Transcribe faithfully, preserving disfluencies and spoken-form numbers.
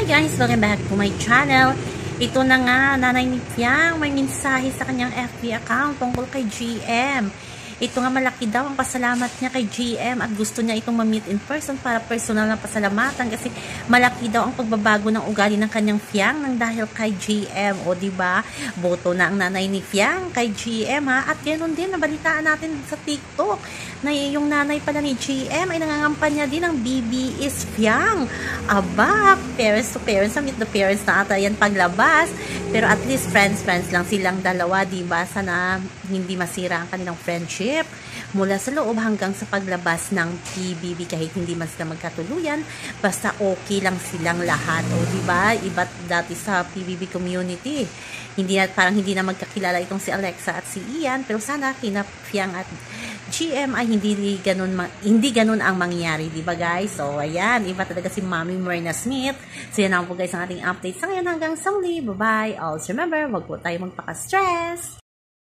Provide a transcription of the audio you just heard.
guys! Welcome back to my channel. Ito na nga, Nanay ni Piang may mensahe sa kanyang F B account tungkol kay G M. Ito nga, malaki daw ang pasalamat niya kay G M at gusto niya itong ma-meet in person para personal na pasalamatan kasi malaki daw ang pagbabago ng ugali ng kanyang Piang nang dahil kay G M. O diba, boto na ang nanay ni Piang kay G M ha. At ganoon din, nabalitaan natin sa TikTok na yung nanay pala ni G M ay nangangampanya din ng B B is Piang. Aba, parents to parents, meet the parents na ata yan paglabas. Pero at least friends-friends lang silang dalawa, diba? Sana hindi masira ang kanilang friendship mula sa loob hanggang sa paglabas ng P B B kahit hindi man sila magkatuluyan, basta okay lang silang lahat. O diba, iba't dati sa P B B community, hindi na, parang hindi na magkakilala itong si Alexa at si Ian, pero sana kina Piang at G M ay hindi ganun, hindi ganun ang mangyari, diba guys? So ayan, iba talaga si Mami Myrna Smith. So yan lang po guys ang ating update sa ngayon, hanggang sa muli. Bye bye. Also remember, wag po tayo magpaka-stress.